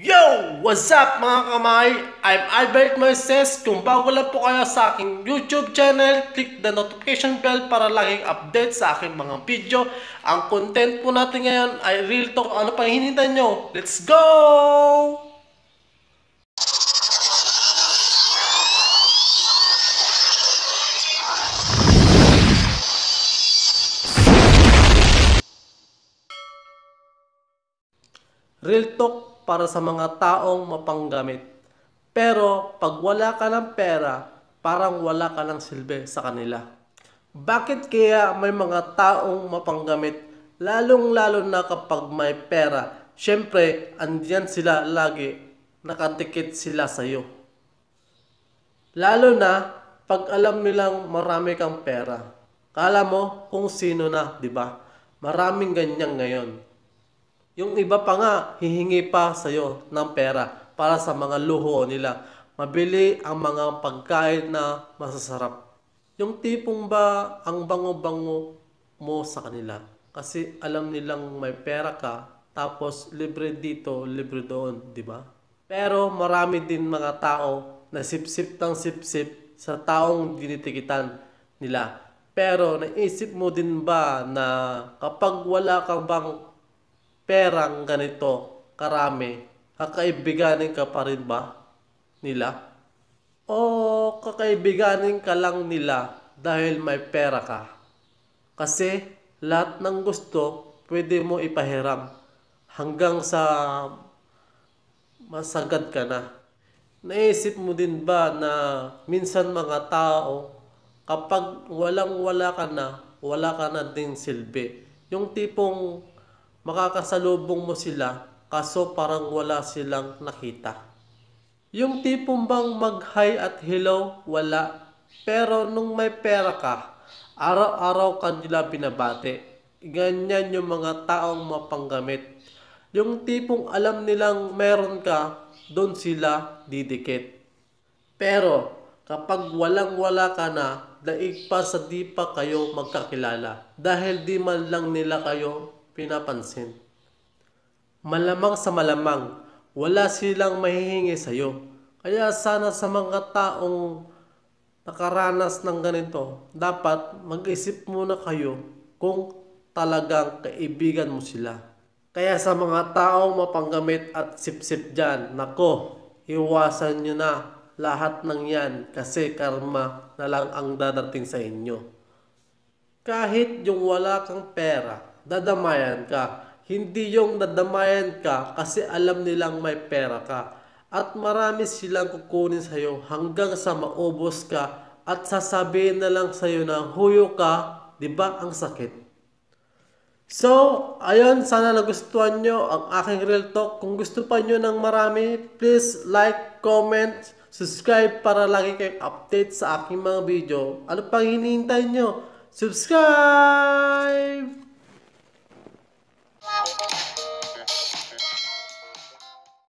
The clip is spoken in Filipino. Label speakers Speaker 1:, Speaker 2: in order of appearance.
Speaker 1: Yo! What's up mga kamay? I'm Albert Moises. Kung bago lang po kayo sa aking YouTube channel, click the notification bell para laging update sa aking mga video. Ang content po natin ngayon ay Real Talk. Ano pang hinihintay nyo? Let's go! Real talk para sa mga taong mapanggamit. Pero pag wala ka ng pera, parang wala ka ng silbi sa kanila. Bakit kaya may mga taong mapanggamit, lalong-lalo na kapag may pera? Siyempre, andyan sila lagi, nakatikit sila sa'yo. Lalo na pag alam nilang marami kang pera. Kala mo kung sino na, di ba? Maraming ganyan ngayon. Yung iba pa nga, hihingi pa sa'yo ng pera para sa mga luho nila. Mabili ang mga pagkain na masasarap. Yung tipong ba ang bango-bango mo sa kanila. Kasi alam nilang may pera ka, tapos libre dito, libre doon, di ba? Pero marami din mga tao na sip-sip ng sip-sip sa taong dinitikitan nila. Pero naisip mo din ba na kapag wala kang bang perang ganito karami, kakaibiganin ka pa rin ba nila? O kakaibiganin ka lang nila dahil may pera ka? Kasi lahat ng gusto pwede mo ipahiram hanggang sa masagad ka na. Naisip mo din ba na minsan mga tao kapag walang-wala ka na, wala ka na din silbi. Yung tipong makakasalubong mo sila kaso parang wala silang nakita. Yung tipong bang mag-hi at hello, wala. Pero nung may pera ka, araw-araw kanila binabati. Ganyan yung mga taong mapanggamit. Yung tipong alam nilang meron ka, doon sila didikit. Pero kapag walang-wala ka na, daig pa sa di pa kayo magkakilala dahil di man lang nila kayo pinapansin. Malamang sa malamang, wala silang mahihingi sa'yo. Kaya sana sa mga taong nakaranas ng ganito, dapat mag-isip muna kayo kung talagang kaibigan mo sila. Kaya sa mga taong mapanggamit at sip-sip dyan, nako, iwasan nyo na lahat ng yan kasi karma na lang ang dadating sa inyo. Kahit yung wala kang pera, dadamayan ka. Hindi yung dadamayan ka kasi alam nilang may pera ka. At marami silang kukunin sa'yo hanggang sa maubos ka at sasabihin na lang sa'yo na huyo ka, di ba ang sakit? So, ayun, sana nagustuhan nyo ang aking real talk. Kung gusto pa nyo ng marami, please like, comment, subscribe para lagi kayong update sa aking mga video. Ano pang hinihintay nyo? Subscribe!